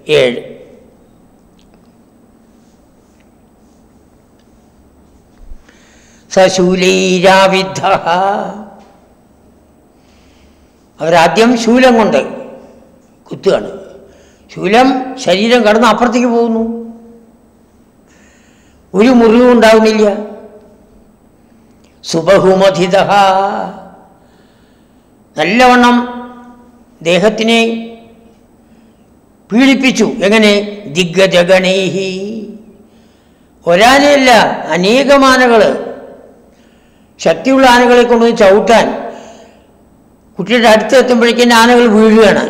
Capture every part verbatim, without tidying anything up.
ഏഴ്. സശൂലൈരാവിദ്ധ, അവരാദ്യം ശൂലം കൊണ്ട് കുത്തുകയാണ്. ശൂലം ശരീരം കടന്ന് അപ്പുറത്തേക്ക് പോകുന്നു, ഒരു മുറിവും ഉണ്ടാവുന്നില്ല. സുബഹുമധിത, നല്ലവണ്ണം ദേഹത്തിനെ പീഡിപ്പിച്ചു. എങ്ങനെ? ദിഗ്ഗജഗണൈഹി, ഒരാനയല്ല അനേകം ആനകൾ, ശക്തിയുള്ള ആനകളെ കൊണ്ടുവന്ന് ചവിട്ടാൻ കുട്ടിയുടെ അടുത്ത് എത്തുമ്പോഴേക്കും ആനകൾ വീഴുകയാണ്.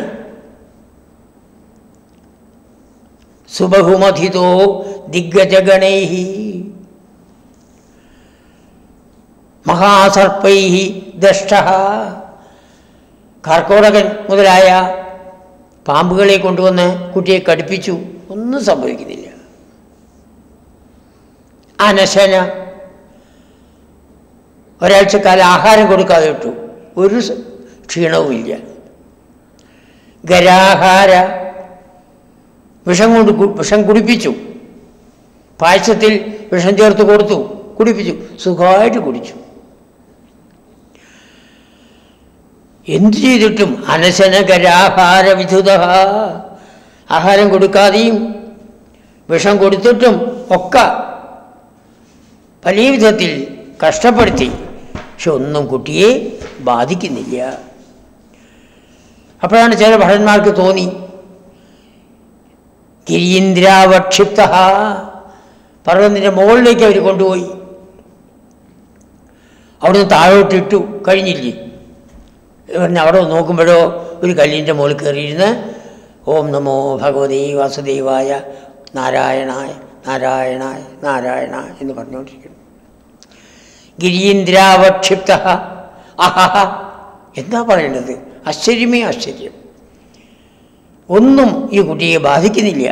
സുബഹുമധിതോ ദിഗ്ഗജഗണൈഹി മഹാസർപ്പൈഹി ദഷ്ടഃ, കർക്കോടകൻ മുതലായ പാമ്പുകളെ കൊണ്ടുവന്ന് കുട്ടിയെ കടിപ്പിച്ചു. ഒന്നും സംഭവിക്കുന്നില്ല. അനശന, ഒരാഴ്ചക്കാലം ആഹാരം കൊടുക്കാതെ ഇട്ടു, ഒരു ക്ഷീണവുമില്ല. ഗരാഹാര, വിഷം കൊണ്ട് വിഷം കുടിപ്പിച്ചു, പായസത്തിൽ വിഷം ചേർത്ത് കൊടുത്തു, കുടിപ്പിച്ചു, സുഖമായിട്ട് കുടിച്ചു. എന്തു ചെയ്തിട്ടും അനശനകരാഹാര വിധുത, ആഹാരം കൊടുക്കാതെയും വിഷം കൊടുത്തിട്ടും ഒക്കെ പല വിധത്തിൽ കഷ്ടപ്പെടുത്തി, പക്ഷെ ഒന്നും കുട്ടിയെ ബാധിക്കുന്നില്ല. അപ്പോഴാണ് ചില ഭടന്മാർക്ക് തോന്നി, ഗിരീന്ദ്രാവക്ഷിപ്ത, പർവ്വതത്തിൻ്റെ മുകളിലേക്ക് അവർ കൊണ്ടുപോയി, അവിടുന്ന് താഴോട്ടിട്ടു, കഴിഞ്ഞില്ലേ. പറഞ്ഞ് അവിടെ നോക്കുമ്പോഴോ ഒരു കല്ലിൻ്റെ മുകളിൽ കയറിയിരുന്ന് ഓം നമോ ഭഗവതേ വാസുദേവായ നാരായണായ നാരായണായ നാരായണ എന്ന് പറഞ്ഞുകൊണ്ടിരിക്കുന്നു. ഗിരീന്ദ്രാവക്ഷിപ്ത, അഹഹ, എന്താ പറയേണ്ടത്? ആശ്ചര്യമേ ആശ്ചര്യം, ഒന്നും ഈ കുട്ടിയെ ബാധിക്കുന്നില്ല.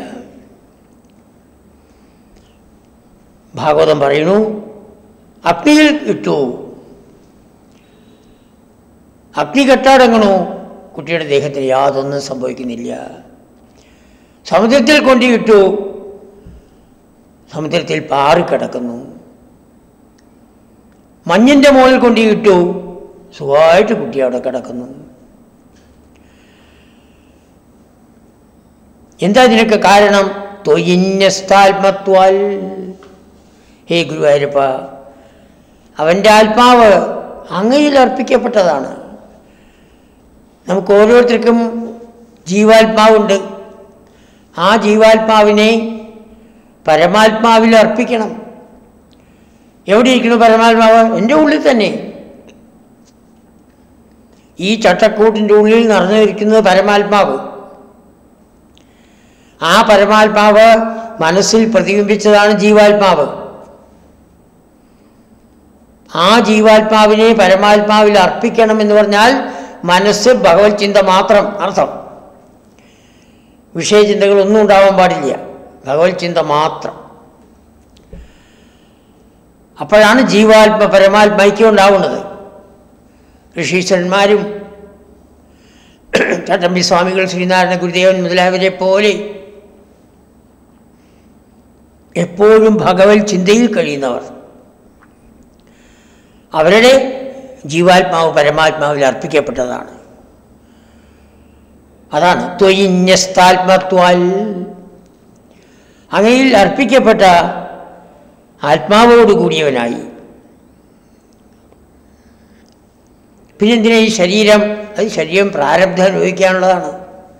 ഭാഗവതം പറയുന്നു, അഗ്നിയിൽ ഇട്ടു, അഗ്നി കെട്ടാടങ്ങണോ, കുട്ടിയുടെ ദേഹത്തിന് യാതൊന്നും സംഭവിക്കുന്നില്ല. സമുദ്രത്തിൽ കൊണ്ടിട്ടു, സമുദ്രത്തിൽ പാറിക്കിടക്കുന്നു. മഞ്ഞിൻ്റെ മുകളിൽ കൊണ്ടിട്ടു, സുഖമായിട്ട് കുട്ടി അവിടെ കിടക്കുന്നു. എന്താ ഇതിനൊക്കെ കാരണം? ത്വയിന്യസ്താത്മത്വാൽ, ഹേ ഗുരുവായൂരപ്പ, അവൻ്റെ ആത്മാവ് അങ്ങയിൽ അർപ്പിക്കപ്പെട്ടതാണ്. നമുക്ക് ഓരോരുത്തർക്കും ജീവാത്മാവുണ്ട്. ആ ജീവാത്മാവിനെ പരമാത്മാവിൽ അർപ്പിക്കണം. എവിടെ ഇരിക്കുന്നു പരമാത്മാവ്? എൻ്റെ ഉള്ളിൽ തന്നെ. ഈ ചട്ടക്കൂട്ടിൻ്റെ ഉള്ളിൽ നിറഞ്ഞിരിക്കുന്നത് പരമാത്മാവ്. ആ പരമാത്മാവ് മനസ്സിൽ പ്രതിബിംബിച്ചതാണ് ജീവാത്മാവ്. ആ ജീവാത്മാവിനെ പരമാത്മാവിൽ അർപ്പിക്കണം എന്ന് പറഞ്ഞാൽ മനസ്സ് ഭഗവത് ചിന്ത മാത്രം അർത്ഥം. വിഷയചിന്തകളൊന്നും ഉണ്ടാവാൻ പാടില്ല, ഭഗവത് ചിന്ത മാത്രം. അപ്പോഴാണ് ജീവാത്മ പരമാത്മൈക്യം ഉണ്ടാവുന്നത്. ഋഷീശ്വരന്മാരും ചട്ടമ്പി സ്വാമികൾ, ശ്രീനാരായണ ഗുരുദേവൻ മുതലായവരെ പോലെ എപ്പോഴും ഭഗവത് ചിന്തയിൽ കഴിയുന്നവർ, അവരുടെ ജീവാത്മാവ് പരമാത്മാവിൽ അർപ്പിക്കപ്പെട്ടതാണ്. അതാണ് ത്വയിന്യസ്താത്മത്വാൽ, അങ്ങയിൽ അർപ്പിക്കപ്പെട്ട ആത്മാവോട് കൂടിയവനായി. പിന്നെന്തിനാ ഈ ശരീരം? അത് ശരീരം പ്രാരബ്ധം അനുഭവിക്കാനുള്ളതാണ്.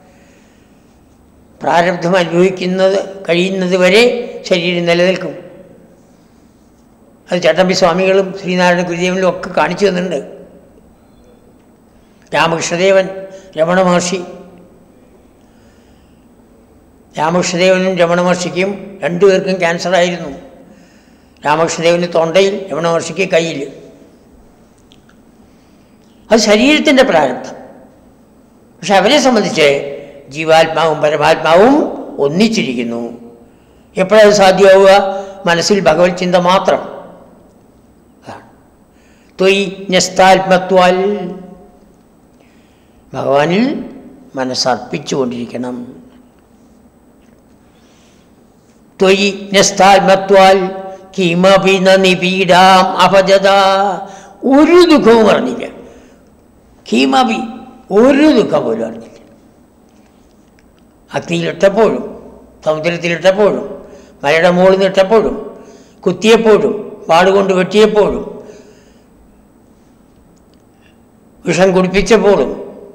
പ്രാരബ്ധം അനുഭവിക്കുന്നത് കഴിയുന്നത് വരെ ശരീരം നിലനിൽക്കും. അത് ചട്ടമ്പി സ്വാമികളും ശ്രീനാരായണ ഗുരുദേവനിലും ഒക്കെ കാണിച്ചു തന്നിട്ടുണ്ട്. രാമകൃഷ്ണദേവൻ, രമണ മഹർഷി, രാമകൃഷ്ണദേവനും രമണ മഹർഷിക്കും രണ്ടുപേർക്കും ക്യാൻസറായിരുന്നു. രാമകൃഷ്ണദേവന് തൊണ്ടയിൽ, രമണ മഹർഷിക്ക് കയ്യിൽ. അത് ശരീരത്തിൻ്റെ പ്രാരബ്ധം. പക്ഷെ അവരെ സംബന്ധിച്ച് ജീവാത്മാവും പരമാത്മാവും ഒന്നിച്ചിരിക്കുന്നു. എപ്പോഴത് സാധ്യമാവുക? മനസ്സിൽ ഭഗവത് ചിന്ത മാത്രം. ത്വയി ന്യസ്താത്മത്വാൽ, ഭഗവാനിൽ മനസ്സർപ്പിച്ചുകൊണ്ടിരിക്കണം. ത്വയി ന്യസ്താത്മത്വാൽ കിമപി ന നിപീഡാം അഭജത. ഒരു ദുഃഖവും അറിഞ്ഞില്ല. കിമപി, ഒരു ദുഃഖം പോലും അറിഞ്ഞില്ല. അഗ്നിയിലിട്ടപ്പോഴും സമുദ്രത്തിലിട്ടപ്പോഴും മലയുടെ മുകളിൽ നിന്നിട്ടപ്പോഴും കുത്തിയപ്പോഴും വാളുകൊണ്ട് വെട്ടിയപ്പോഴും വിഷം കുടിപ്പിച്ചപ്പോഴും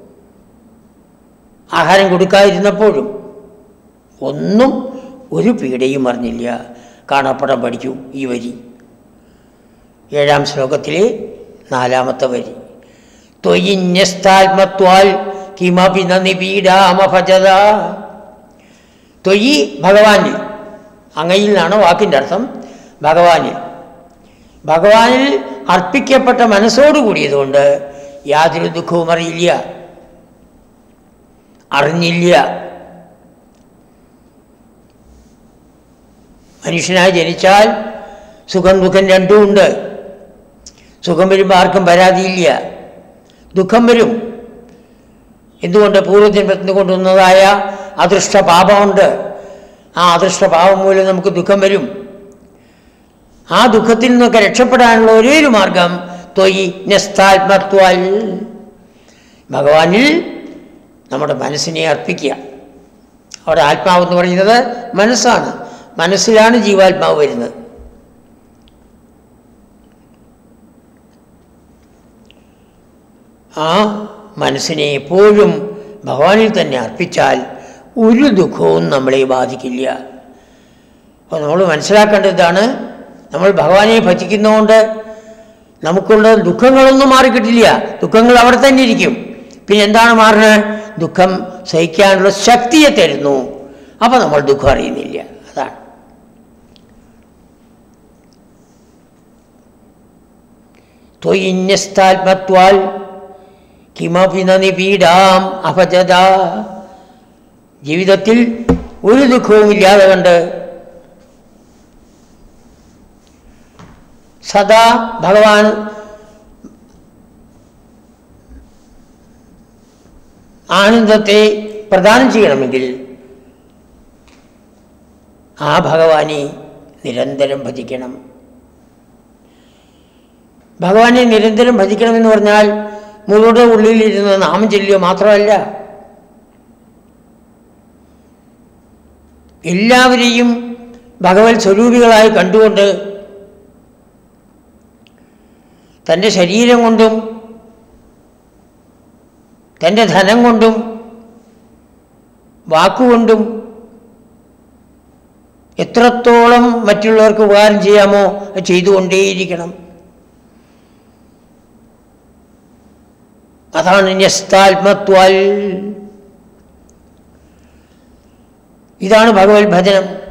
ആഹാരം കൊടുക്കാതിരുന്നപ്പോഴും ഒന്നും ഒരു പീഡയും അറിഞ്ഞില്ല. കാണപ്പടം പഠിക്കൂ ഈ വരി, ഏഴാം ശ്ലോകത്തിലെ നാലാമത്തെ വരി. ത്വയിന്യസ്താത്മത്വാൽ കിമപി ന നിപീഡാമഭജത. ത്വയി ഭഗവാനിൽ, അങ്ങയിൽ നിന്നാണ് വാക്കിൻ്റെ അർത്ഥം. ഭഗവാനിൽ, ഭഗവാനിൽ അർപ്പിക്കപ്പെട്ട മനസ്സോടു കൂടിയതുകൊണ്ട് യാതൊരു ദുഃഖവും അറിയില്ല, അറിഞ്ഞില്ല. മനുഷ്യനായി ജനിച്ചാൽ സുഖം ദുഃഖം രണ്ടും ഉണ്ട്. സുഖം വരുമ്പോൾ ആർക്കും പരാതിയില്ല, ദുഃഖം വരും. എന്തുകൊണ്ട്? പൂർവ്വജന്മത്തിന് കൊണ്ടുവന്നതായ അദൃഷ്ട പാപമുണ്ട്. ആ അദൃഷ്ട പാപം മൂലം നമുക്ക് ദുഃഖം വരും. ആ ദുഃഖത്തിൽ നിന്നൊക്കെ രക്ഷപ്പെടാനുള്ള ഒരേ ഒരു മാർഗം ത്വയി ന്യസ്താത്മത്വാൽ, ഭഗവാനിൽ നമ്മുടെ മനസ്സിനെ അർപ്പിക്കുക. അവിടെ ആത്മാവെന്ന് പറയുന്നത് മനസ്സാണ്. മനസ്സിലാണ് ജീവാത്മാവ് വരുന്നത്. ആ മനസ്സിനെ എപ്പോഴും ഭഗവാനിൽ തന്നെ അർപ്പിച്ചാൽ ഒരു ദുഃഖവും നമ്മളെ ബാധിക്കില്ല. അപ്പോൾ നമ്മൾ മനസ്സിലാക്കേണ്ടതാണ്, നമ്മൾ ഭഗവാനെ ഭജിക്കുന്നതുകൊണ്ട് നമുക്കുള്ള ദുഃഖങ്ങളൊന്നും മാറിക്കിട്ടില്ല. ദുഃഖങ്ങൾ അവിടെ തന്നെ ഇരിക്കും. പിന്നെ എന്താണ് മാറുന്നത്? ദുഃഖം സഹിക്കാനുള്ള ശക്തിയെ തരുന്നു. അപ്പോൾ നമ്മൾ ദുഃഖം അറിയുന്നില്ല. അതാണ്. ത്വയിന്യസ്താത്മത്വാൽ കിമപി ന നിപീഡാം അഭജത. ജീവിതത്തിൽ ഒരു ദുഃഖവും ഇല്ലാതെ കണ്ട് സദാ ഭഗവാൻ ആനന്ദത്തെ പ്രദാനം ചെയ്യണമെങ്കിൽ ആ ഭഗവാനെ നിരന്തരം ഭജിക്കണം. ഭഗവാനെ നിരന്തരം ഭജിക്കണമെന്ന് പറഞ്ഞാൽ മുഴുവൻ ഉള്ളിലിരുന്ന് നാമം ചൊല്ലുക മാത്രമല്ല, എല്ലാവരെയും ഭഗവത് സ്വരൂപികളായി കണ്ടുകൊണ്ട് തൻ്റെ ശരീരം കൊണ്ടും തൻ്റെ ധനം കൊണ്ടും വാക്കുകൊണ്ടും എത്രത്തോളം മറ്റുള്ളവർക്ക് ഉപകാരം ചെയ്യാമോ ചെയ്തുകൊണ്ടേയിരിക്കണം. അതാണ് ന്യസ്താത്മത്വാൽ. ഇതാണ് ഭഗവത് ഭജനം.